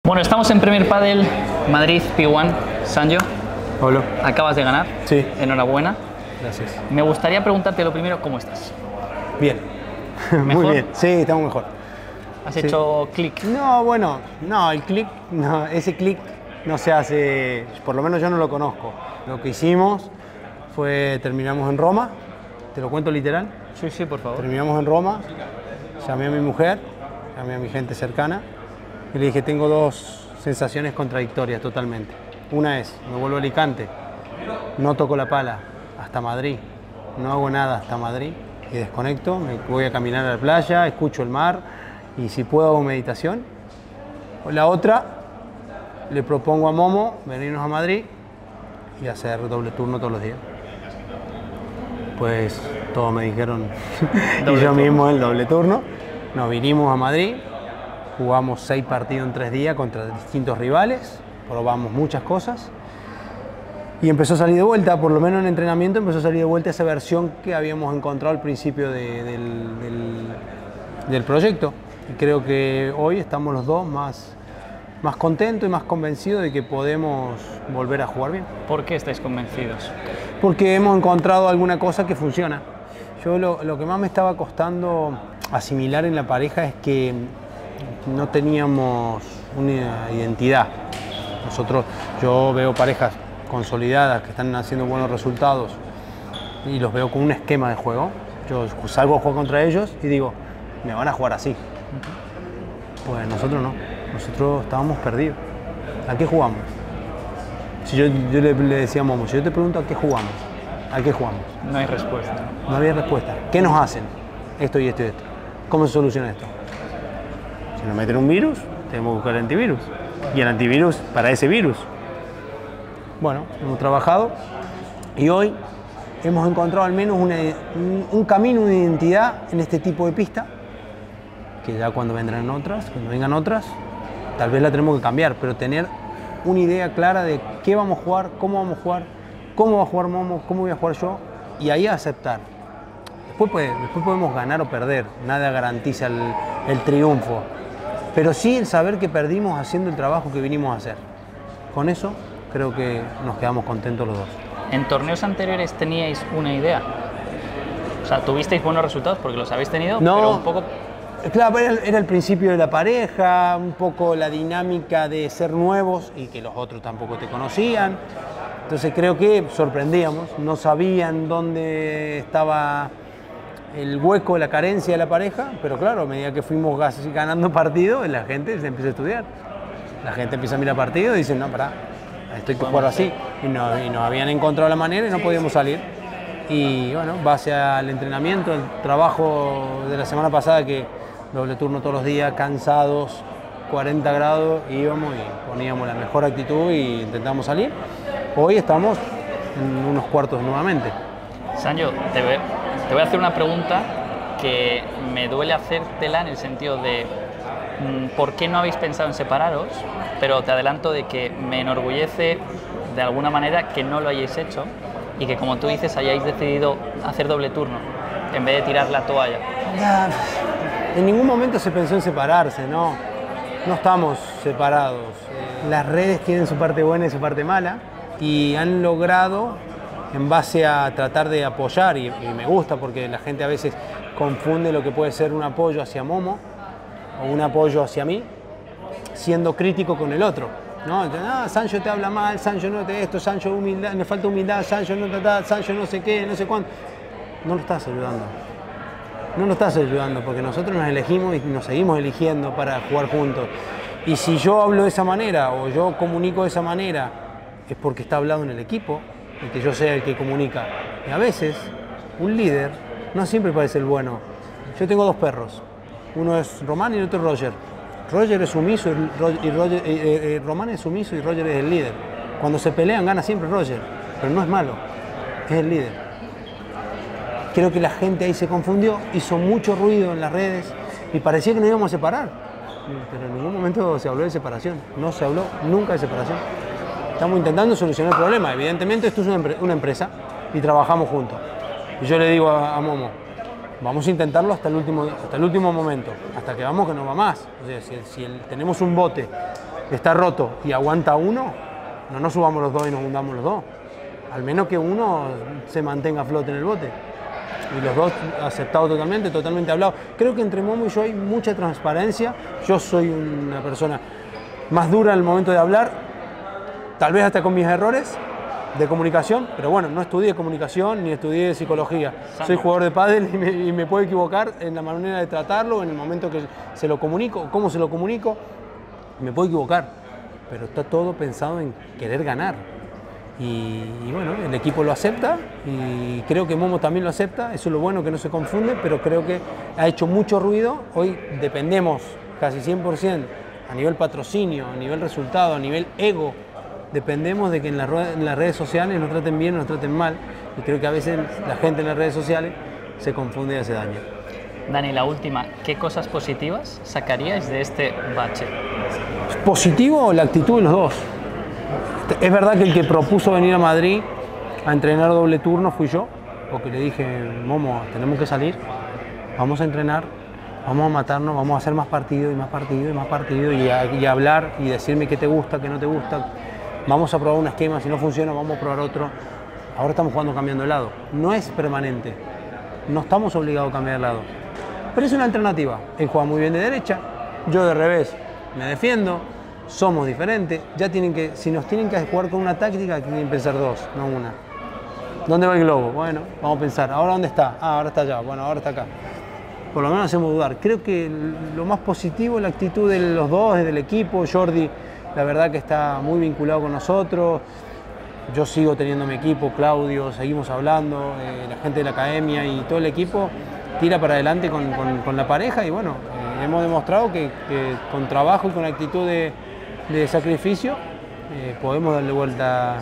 Bueno, estamos en Premier Padel Madrid P1. Sancho, Hola. acabas de ganar. Sí. Enhorabuena. Gracias. Me gustaría preguntarte lo primero, ¿cómo estás? Bien. ¿Mejor? Muy bien. Sí, estamos mejor. ¿Has Sí. hecho clic? No, bueno, no, el clic, no, ese clic no se hace, por lo menos yo no lo conozco. Lo que hicimos fue, terminamos en Roma, te lo cuento literal. Sí, sí, por favor. Terminamos en Roma, llamé a mi mujer, llamé a mi gente cercana y le dije, tengo dos sensaciones contradictorias totalmente. Una es, me vuelvo a Alicante, no toco la pala hasta Madrid, no hago nada hasta Madrid y desconecto, me voy a caminar a la playa, escucho el mar y si puedo hago meditación. La otra, le propongo a Momo venirnos a Madrid y hacer doble turno todos los días. Pues todos me dijeron, y yo mismo el doble turno. Nos vinimos a Madrid, jugamos 6 partidos en 3 días contra distintos rivales, probamos muchas cosas y empezó a salir de vuelta, por lo menos en entrenamiento empezó a salir de vuelta esa versión que habíamos encontrado al principio del proyecto. Y creo que hoy estamos los dos más contentos y más convencidos de que podemos volver a jugar bien. ¿Por qué estáis convencidos? Porque hemos encontrado alguna cosa que funciona. Yo lo que más me estaba costando asimilar en la pareja es que no teníamos una identidad. Yo veo parejas consolidadas que están haciendo buenos resultados y los veo con un esquema de juego. Yo salgo a jugar contra ellos y digo, me van a jugar así. Pues nosotros no, nosotros estábamos perdidos. ¿A qué jugamos? Si yo le decía a Momo, si yo te pregunto a qué jugamos, ¿a qué jugamos? No hay respuesta. No había respuesta. ¿Qué nos hacen? Esto y esto y esto. ¿Cómo se soluciona esto? Si nos meten un virus, tenemos que buscar el antivirus. Y el antivirus para ese virus. Bueno, hemos trabajado y hoy hemos encontrado al menos un camino, una identidad en este tipo de pista, que ya cuando vendrán otras, cuando vengan otras, tal vez la tenemos que cambiar, pero tener una idea clara de qué vamos a jugar, cómo va a jugar Momo, cómo voy a jugar yo, y ahí aceptar. Después podemos ganar o perder, nada garantiza el triunfo, pero sí el saber que perdimos haciendo el trabajo que vinimos a hacer. Con eso creo que nos quedamos contentos los dos. ¿En torneos anteriores teníais una idea? O sea, ¿tuvisteis buenos resultados porque los habéis tenido? No. Pero un poco... Claro, era el principio de la pareja, un poco la dinámica de ser nuevos y que los otros tampoco te conocían. Entonces creo que sorprendíamos, no sabían dónde estaba el hueco, la carencia de la pareja, pero claro, a medida que fuimos ganando partidos, la gente se empieza a estudiar. La gente empieza a mirar partidos y dicen, no, pará, esto hay que jugar así. Y nos habían encontrado la manera y no podíamos salir. Y bueno, base al entrenamiento, el trabajo de la semana pasada que doble turno todos los días, cansados, 40 grados, íbamos y poníamos la mejor actitud y intentamos salir. Hoy estamos en unos cuartos nuevamente. Sancho, te voy a hacer una pregunta que me duele hacértela en el sentido de ¿por qué no habéis pensado en separaros? Pero te adelanto de que me enorgullece de alguna manera que no lo hayáis hecho y que, como tú dices, hayáis decidido hacer doble turno en vez de tirar la toalla. En ningún momento se pensó en separarse, no estamos separados. Las redes tienen su parte buena y su parte mala y han logrado, en base a tratar de apoyar, y me gusta porque la gente a veces confunde lo que puede ser un apoyo hacia Momo o un apoyo hacia mí, siendo crítico con el otro. ¿No? Sancho te habla mal, Sancho no te esto, Sancho humildad, le falta humildad, Sancho no trata, Sancho no sé qué, no sé cuánto. No lo estás ayudando. No lo estás ayudando porque nosotros nos elegimos y nos seguimos eligiendo para jugar juntos. Y si yo hablo de esa manera o yo comunico de esa manera, es porque está hablado en el equipo y que yo sea el que comunica. Y a veces, un líder no siempre parece el bueno. Yo tengo 2 perros. Uno es Román y el otro es Roger. Roger es sumiso y Román es sumiso y Roger es el líder. Cuando se pelean gana siempre Roger, pero no es malo, es el líder. Creo que la gente ahí se confundió, hizo mucho ruido en las redes y parecía que nos íbamos a separar. Pero en ningún momento se habló de separación, no se habló nunca de separación. Estamos intentando solucionar el problema. Evidentemente esto es una empresa y trabajamos juntos. Y yo le digo a Momo, vamos a intentarlo hasta el último momento, hasta que vamos que no va más. O sea, si tenemos un bote está roto y aguanta uno, no nos subamos los dos y nos hundamos los dos. Al menos que uno se mantenga a flote en el bote. Y los dos aceptados totalmente hablados. Creo que entre Momo y yo hay mucha transparencia. Yo soy una persona más dura en el momento de hablar, tal vez hasta con mis errores de comunicación, pero bueno, no estudié comunicación ni estudié psicología. Soy jugador de pádel y me puedo equivocar en la manera de tratarlo, en el momento que se lo comunico, cómo se lo comunico, me puedo equivocar, pero está todo pensado en querer ganar. Y bueno, el equipo lo acepta y creo que Momo también lo acepta, eso es lo bueno, que no se confunde, pero creo que ha hecho mucho ruido. Hoy dependemos casi 100% a nivel patrocinio, a nivel resultado, a nivel ego. Dependemos de que en las redes sociales nos traten bien o nos traten mal, y creo que a veces la gente en las redes sociales se confunde y hace daño. Dani, la última, ¿qué cosas positivas sacaríais de este bache? Positivo, la actitud de los dos. Es verdad que el que propuso venir a Madrid a entrenar doble turno fui yo, porque le dije, Momo, tenemos que salir, vamos a entrenar, vamos a matarnos, vamos a hacer más partidos y más partidos y más partidos y hablar y decirme qué te gusta, qué no te gusta. Vamos a probar un esquema, si no funciona vamos a probar otro. Ahora estamos jugando cambiando de lado. No es permanente, no estamos obligados a cambiar de lado. Pero es una alternativa. Él juega muy bien de derecha, yo de revés me defiendo, somos diferentes. Si nos tienen que jugar con una táctica, tienen que pensar dos, no una. ¿Dónde va el globo? Bueno, vamos a pensar. ¿Ahora dónde está? Ah, ahora está allá. Bueno, ahora está acá. Por lo menos hacemos dudar. Creo que lo más positivo es la actitud de los dos, del equipo. Jordi, la verdad que está muy vinculado con nosotros. Yo sigo teniendo mi equipo, Claudio, seguimos hablando, la gente de la academia y todo el equipo tira para adelante con la pareja y bueno, hemos demostrado que con trabajo y con actitud de sacrificio podemos darle vuelta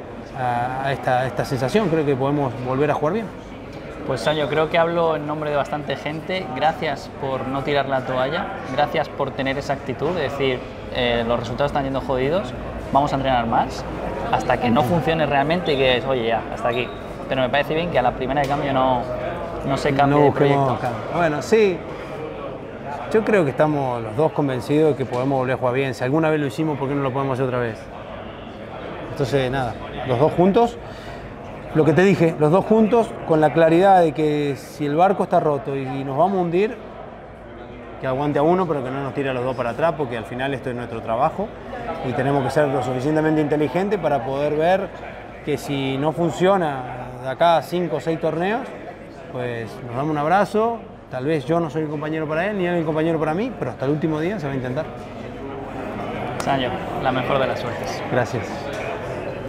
a esta sensación. Creo que podemos volver a jugar bien. Pues Sancho, creo que hablo en nombre de bastante gente. Gracias por no tirar la toalla, gracias por tener esa actitud de decir los resultados están yendo jodidos, vamos a entrenar más hasta que no funcione realmente y que es, oye, ya, hasta aquí. Pero me parece bien que a la primera de cambio no se cambie de proyecto. Bueno, sí, yo creo que estamos los dos convencidos de que podemos volver a jugar bien. Si alguna vez lo hicimos, ¿por qué no lo podemos hacer otra vez? Entonces, nada, los dos juntos. Lo que te dije, los dos juntos, con la claridad de que si el barco está roto y nos vamos a hundir, que aguante a uno, pero que no nos tire a los dos para atrás, porque al final esto es nuestro trabajo y tenemos que ser lo suficientemente inteligentes para poder ver que si no funciona de acá a 5 o 6 torneos, pues nos damos un abrazo. Tal vez yo no soy el compañero para él, ni él el compañero para mí, pero hasta el último día se va a intentar. Sancho, la mejor de las suertes. Gracias.